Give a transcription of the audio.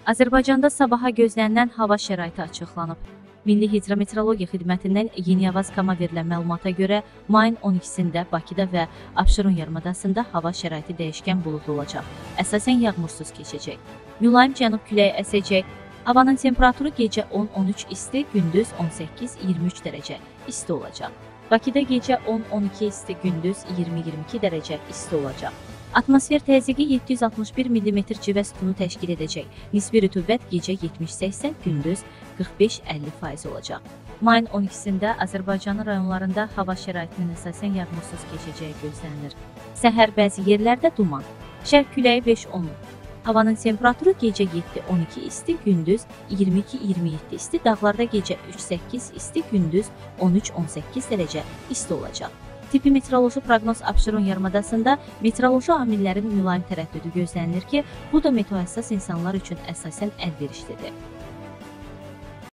Azərbaycanda sabaha gözlənilən hava şəraiti açıqlanıb. Milli Hidrometeorologiya Xidmətindən Yeni Avazkama verilən məlumata görə mayın 12-sində Bakıda və Abşeron yarımadasında hava şəraiti dəyişkən buludlu olacaq. Əsasən yağmursuz keçəcək. Mülayim cənub küləyi əsəcək. Havanın temperaturu gecə 10-13 isti, gündüz 18-23 dərəcə isti olacaq. Bakıda gecə 10-12 isti, gündüz 20-22 dərəcə isti olacaq. Atmosfer təzyiqi 761 mm civə sütunu təşkil edəcək. Nisbi rütubət gecə 70-80, gündüz 45-50% olacaq. Mayın 12-sində Azərbaycanın rayonlarında hava şəraitinin əsasən yağmursuz keçəcəyi gözlənilir. Səhər bəzi yerlərdə duman. Şərq küləyi 5-10. Havanın temperaturu gecə 7-12 isti, gündüz 22-27 isti, dağlarda gecə 3-8 isti, gündüz 13-18 dərəcə isti olacaq. Tipi meteoroloji proqnoz Abşeron yarımadasında meteoroloji amillərin mülayim tərəddüdü gözlənilir ki, bu da meteohəssas insanlar üçün əsasən əlverişlidir.